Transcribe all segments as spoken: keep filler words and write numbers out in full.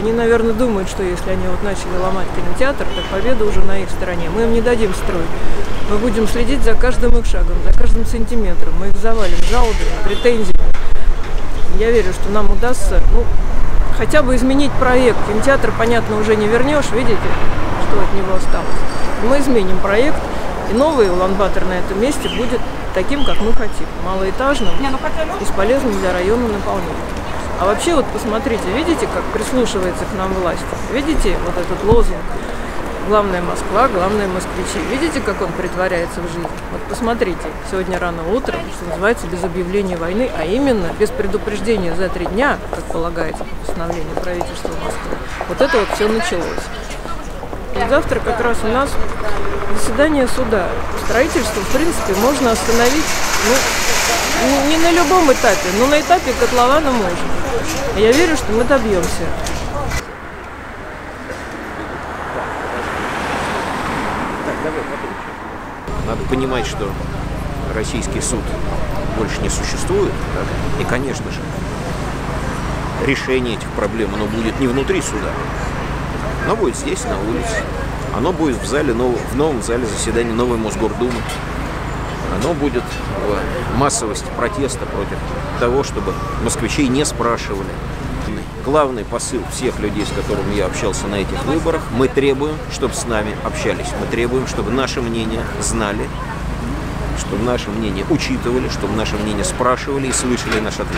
Они, наверное, думают, что если они вот начали ломать кинотеатр, то победа уже на их стороне. Мы им не дадим строить. Мы будем следить за каждым их шагом, за каждым сантиметром. Мы их завалим жалобами, претензиями. Я верю, что нам удастся, ну, хотя бы изменить проект. Кинотеатр, понятно, уже не вернешь, видите, что от него осталось. Мы изменим проект, и новый Улан-Батор на этом месте будет таким, как мы хотим. Малоэтажным и с полезным для района наполнением. А вообще, вот посмотрите, видите, как прислушивается к нам власть? Видите вот этот лозунг? Главная Москва, главное москвичи. Видите, как он притворяется в жизнь? Вот посмотрите, сегодня рано утром, что называется, без объявления войны, а именно без предупреждения за три дня, как полагается по постановлению правительства Москвы. Вот это вот все началось. И завтра как раз у нас заседание суда. Строительство, в принципе, можно остановить, ну, не на любом этапе, но на этапе котлована можно. И я верю, что мы добьемся. Надо понимать, что российский суд больше не существует, так? И, конечно же, решение этих проблем, оно будет не внутри суда, оно будет здесь, на улице, оно будет в зале, в новом зале заседания новой Мосгордумы, оно будет в массовости протеста против того, чтобы москвичей не спрашивали. Главный посыл всех людей, с которыми я общался на этих выборах, мы требуем, чтобы с нами общались. Мы требуем, чтобы наше мнение знали, чтобы наше мнение учитывали, чтобы наше мнение спрашивали и слышали наш ответ.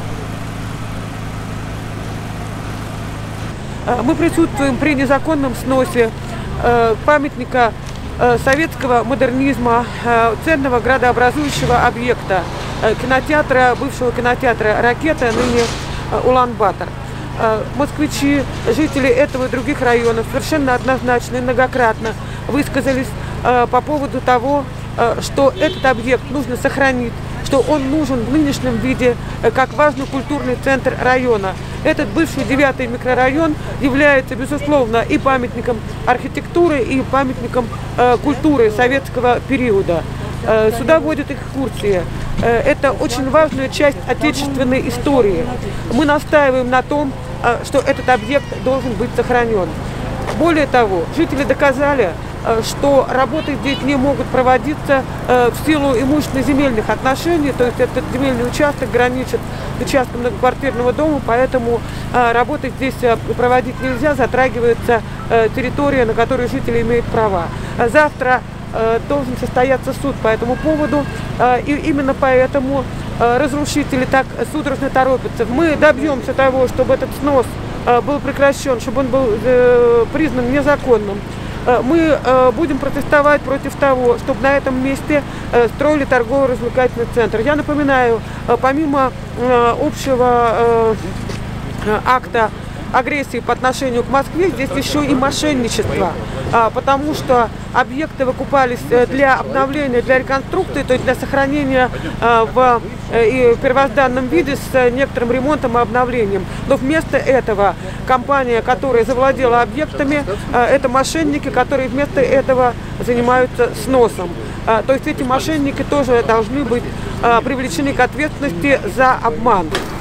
Мы присутствуем при незаконном сносе памятника советского модернизма, ценного градообразующего объекта, кинотеатра, бывшего кинотеатра «Ракета», ныне Улан-Батор. Москвичи, жители этого и других районов совершенно однозначно и многократно высказались по поводу того, что этот объект нужно сохранить, что он нужен в нынешнем виде как важный культурный центр района. Этот бывший девятый микрорайон является, безусловно, и памятником архитектуры, и памятником культуры советского периода. Сюда водят экскурсии. Это очень важная часть отечественной истории. Мы настаиваем на том, что этот объект должен быть сохранен. Более того, жители доказали, что работы здесь не могут проводиться в силу имущественно-земельных отношений, то есть этот земельный участок граничит с участком многоквартирного дома, поэтому работы здесь проводить нельзя, затрагивается территория, на которой жители имеют права. Завтра должен состояться суд по этому поводу, и именно поэтому разрушители так судорожно торопятся. Мы добьемся того, чтобы этот снос был прекращен, чтобы он был признан незаконным. Мы будем протестовать против того, чтобы на этом месте строили торгово-развлекательный центр. Я напоминаю, помимо общего акта агрессии по отношению к Москве, здесь еще и мошенничество, потому что объекты выкупались для обновления, для реконструкции, то есть для сохранения в первозданном виде с некоторым ремонтом и обновлением. Но вместо этого компания, которая завладела объектами, это мошенники, которые вместо этого занимаются сносом. То есть эти мошенники тоже должны быть привлечены к ответственности за обман.